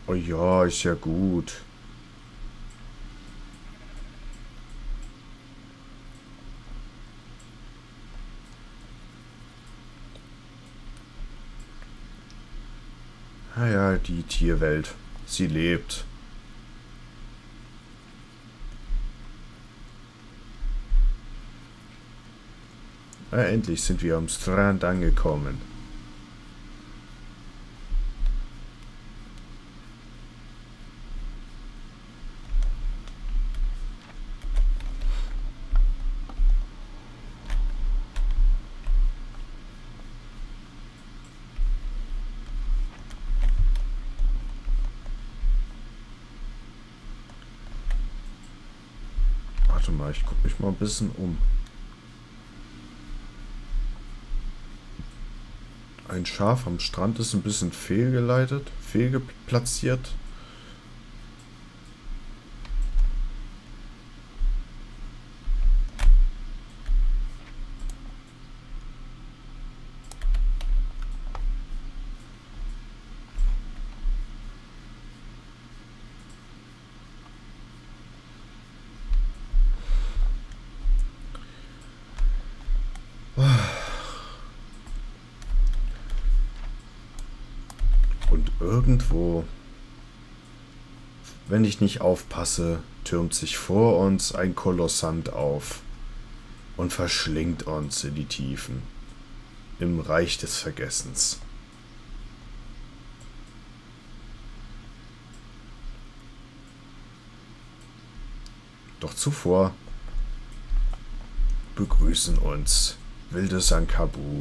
Oh ja, ist ja gut. Naja, die Tierwelt. Sie lebt. Endlich sind wir am Strand angekommen. Warte mal, ich gucke mich mal ein bisschen um. Ein Schaf am Strand ist ein bisschen fehlgeleitet, fehlgeplatziert. Und irgendwo, wenn ich nicht aufpasse, türmt sich vor uns ein Kolossant auf und verschlingt uns in die Tiefen, im Reich des Vergessens. Doch zuvor begrüßen uns wilde Sankabu.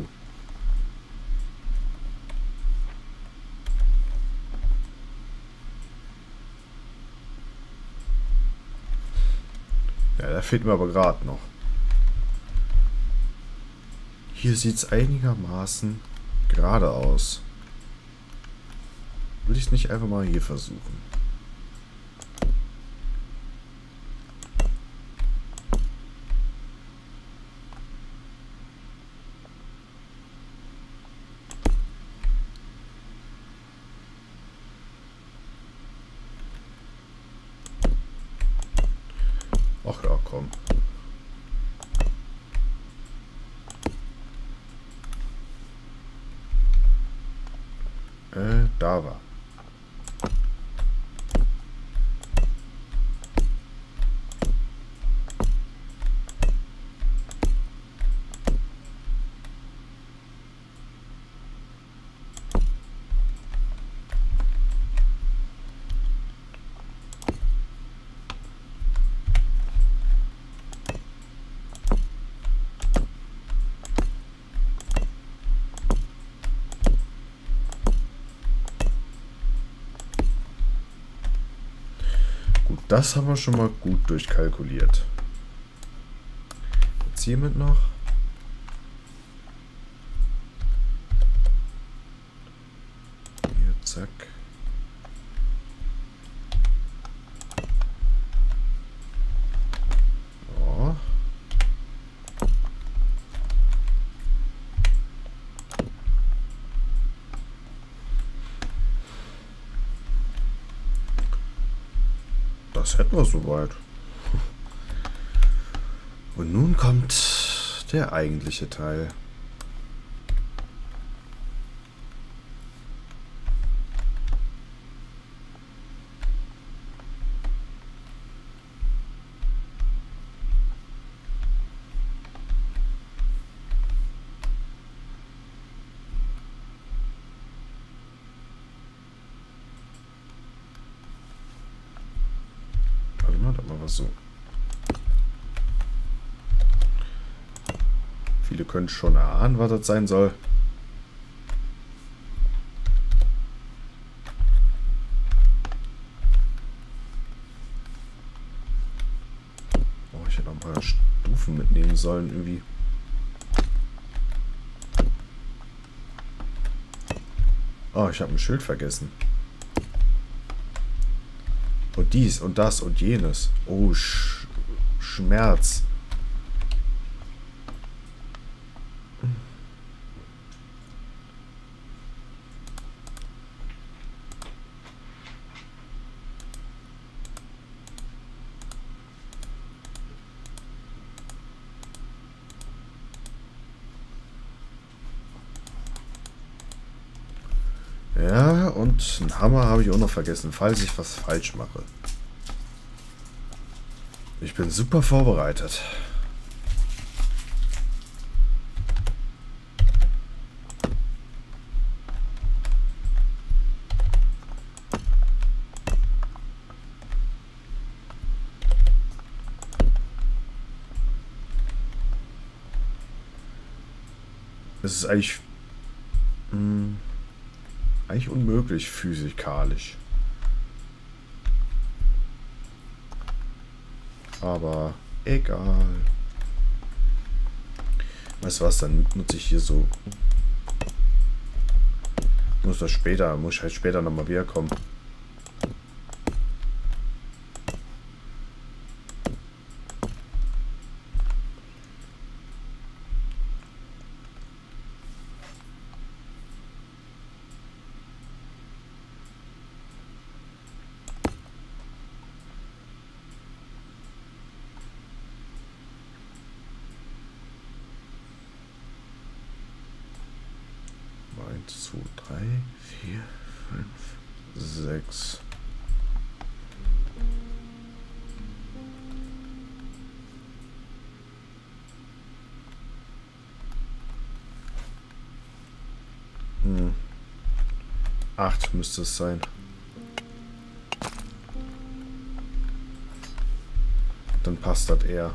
Ja, da fehlt mir aber gerade noch. Hier sieht's einigermaßen gerade aus. Will ich es nicht einfach mal hier versuchen? Ach ja, komm. Da war. Gut, das haben wir schon mal gut durchkalkuliert. Jetzt hiermit noch. Hier, zack. Ja. Das hätten wir soweit. Und nun kommt der eigentliche Teil. Warte mal, das machen wir so. Viele können schon erahnen, was das sein soll. Oh, ich hätte noch mal Stufen mitnehmen sollen irgendwie. Oh, ich habe ein Schild vergessen. Und dies und das und jenes. Oh, Schmerz. und einen Hammer habe ich auch noch vergessen, falls ich was falsch mache. Ich bin super vorbereitet. Es ist eigentlich unmöglich physikalisch. Aber egal. Weißt du was, dann nutze ich hier so. Muss ich halt später nochmal wiederkommen. Eins, zwei, drei, vier, fünf, sechs. Acht müsste es sein. Dann passt das eher.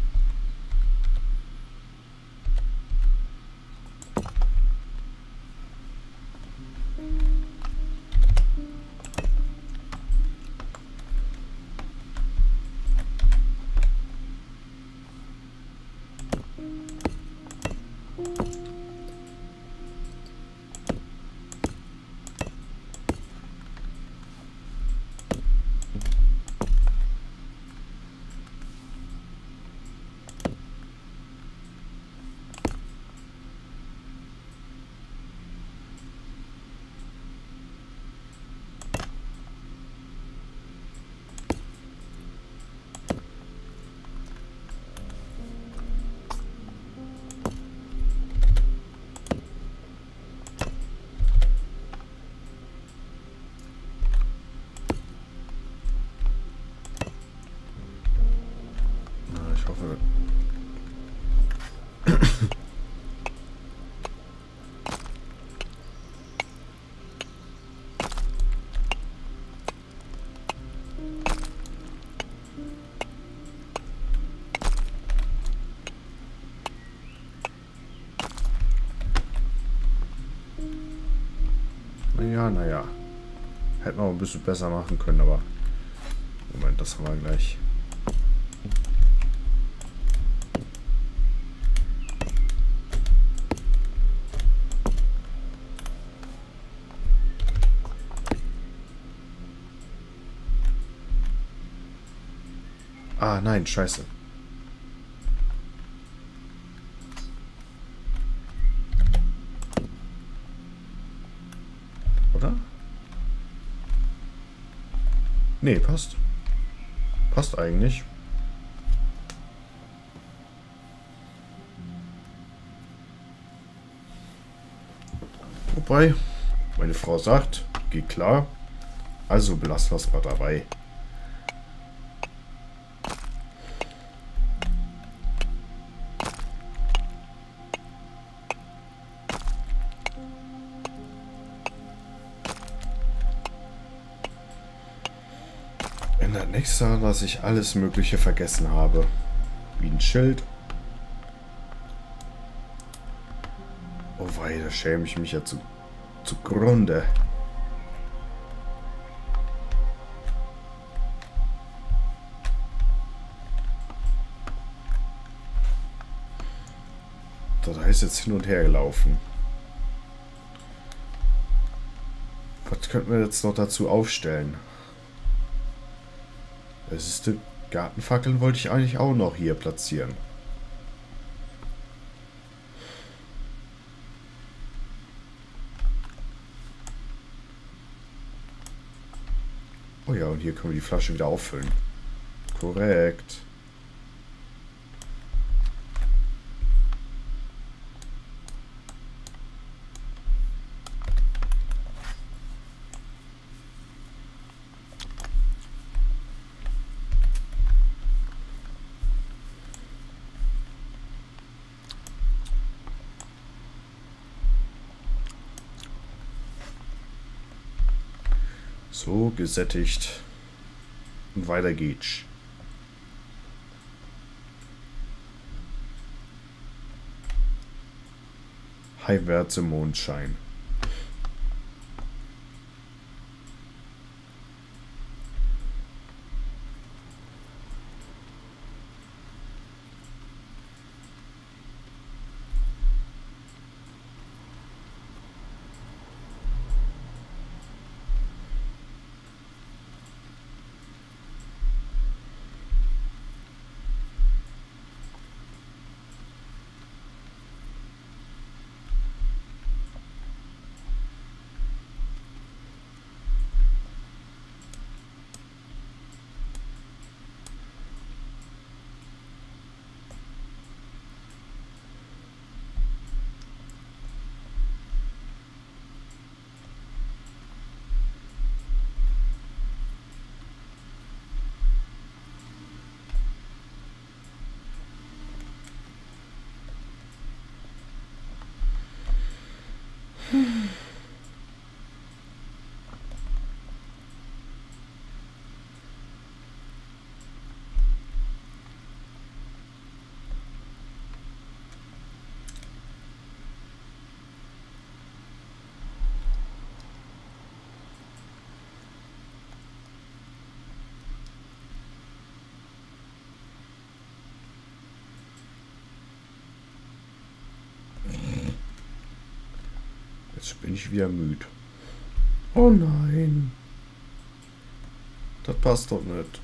Ich hoffe. Naja. Hätten wir auch ein bisschen besser machen können, aber. Moment, das haben wir gleich. Ah, nein, scheiße. Oder? Nee, passt. Passt eigentlich. Wobei, meine Frau sagt, geht klar. Also belassen wir es mal dabei. Ändert nichts daran, dass ich alles Mögliche vergessen habe. Wie ein Schild. Oh wei, da schäme ich mich ja zugrunde. Da ist jetzt hin und her gelaufen. Was könnten wir jetzt noch dazu aufstellen? Es ist die Gartenfackeln, wollte ich eigentlich auch noch hier platzieren. Oh ja, und hier können wir die Flasche wieder auffüllen. Korrekt. So, gesättigt. Und weiter geht's. Heimwärts im Mondschein. Jetzt bin ich wieder müde. Oh nein. Das passt doch nicht.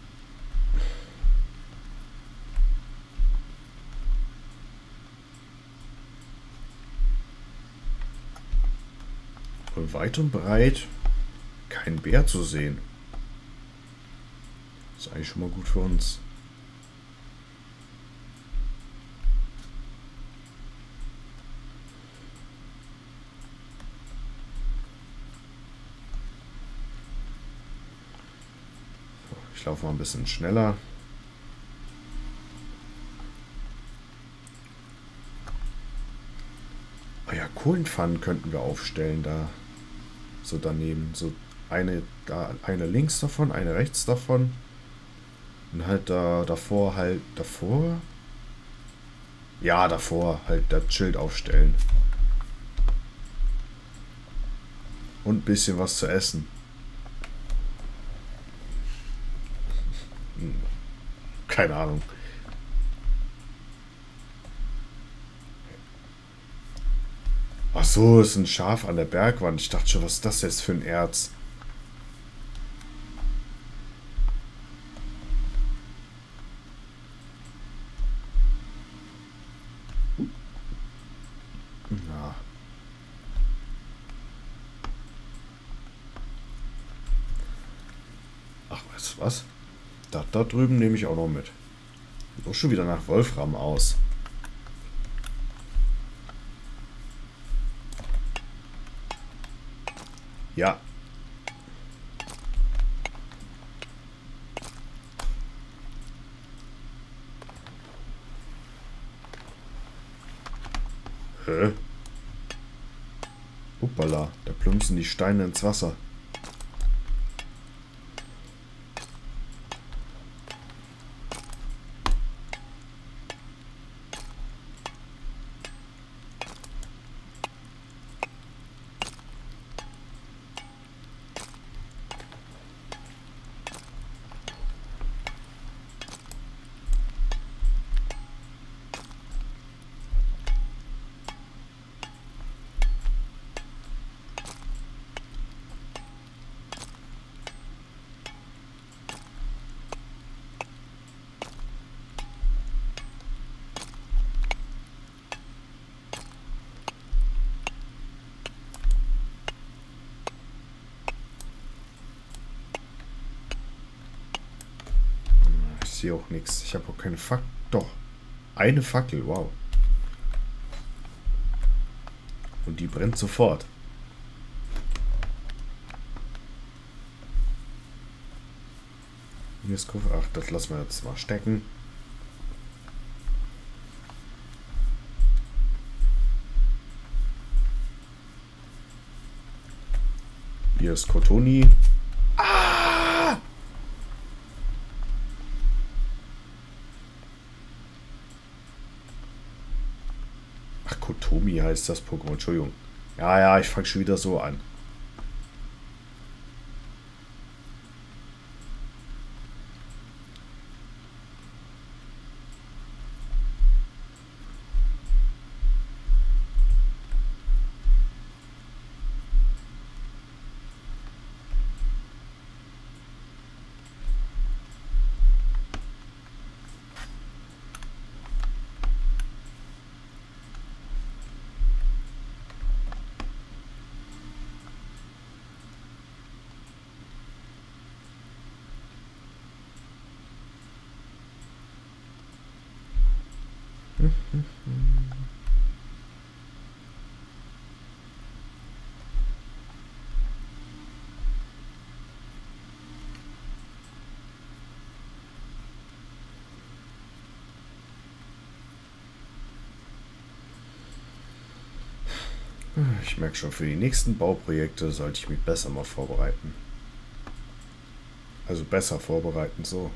Und weit und breit kein Bär zu sehen. Das ist eigentlich schon mal gut für uns. Ich laufe mal ein bisschen schneller. Ah ja, Kohlenpfannen könnten wir aufstellen da. So daneben. So eine da, eine links davon, eine rechts davon. Und halt da davor halt. Davor? Ja, davor halt das Schild aufstellen. Und ein bisschen was zu essen. Keine Ahnung. Ach so, ist ein Schaf an der Bergwand. Ich dachte schon, was ist das jetzt für ein Erz? Na. Ach, weißt du was? Das da drüben nehme ich auch noch mit. Sieht auch schon wieder nach Wolfram aus. Ja. Hä? Hoppala, da plumpsen die Steine ins Wasser. Ich sehe auch nichts. Ich habe auch keine Fackel. Doch. Eine Fackel, wow. Und die brennt sofort. Hier ist Koffer. Ach, das lassen wir jetzt mal stecken. Hier ist Kotoni. Ah! heißt das Pokémon, Entschuldigung. Ja, ja, ich fange schon wieder so an. Ich merke schon, für die nächsten Bauprojekte sollte ich mich besser mal vorbereiten. Also besser vorbereiten, so.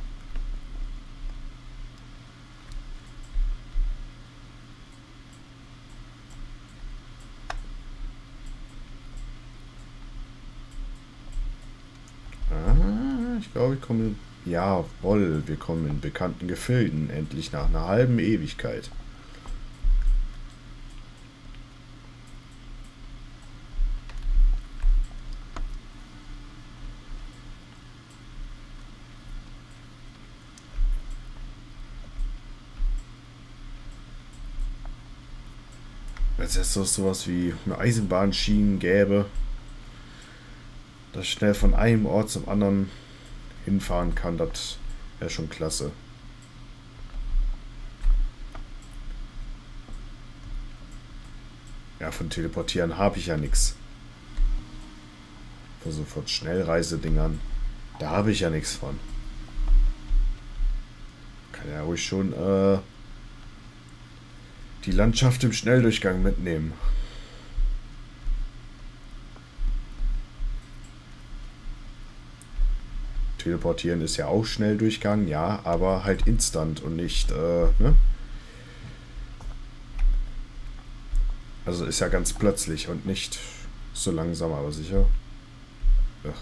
Ich glaube, ich komme... Jawohl, wir kommen in bekannten Gefilden. Endlich nach einer halben Ewigkeit. Wenn es jetzt sowas wie eine Eisenbahnschienen gäbe, dass ich schnell von einem Ort zum anderen hinfahren kann, das wäre schon klasse. Ja, von Teleportieren habe ich ja nichts. Von sofort Schnellreisedingern, da habe ich ja nichts von. Kann ja ruhig schon die Landschaft im Schnelldurchgang mitnehmen. Teleportieren ist ja auch Schnelldurchgang, ja, aber halt instant und nicht, ne? Also ist ja ganz plötzlich und nicht so langsam, aber sicher. Ach.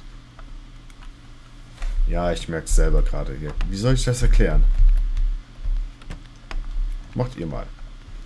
Ja, ich merke es selber gerade hier. Wie soll ich das erklären? Macht ihr mal.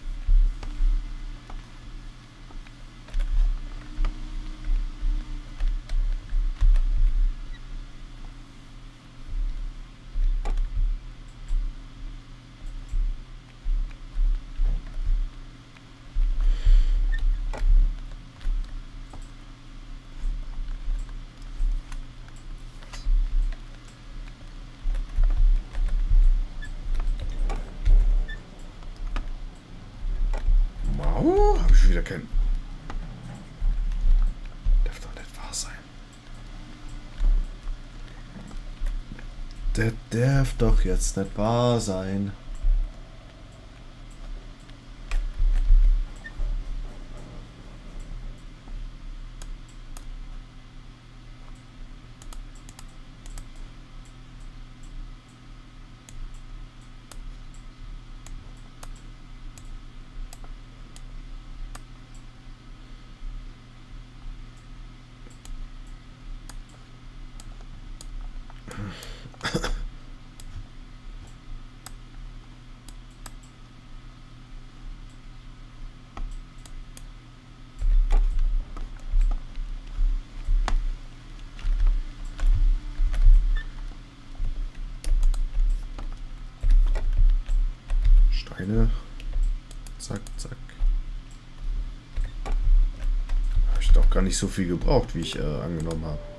Habe ich wieder keinen. Darf doch nicht wahr sein. Das darf doch jetzt nicht wahr sein. Steine. Zack, zack. Habe ich doch gar nicht so viel gebraucht, wie ich angenommen habe.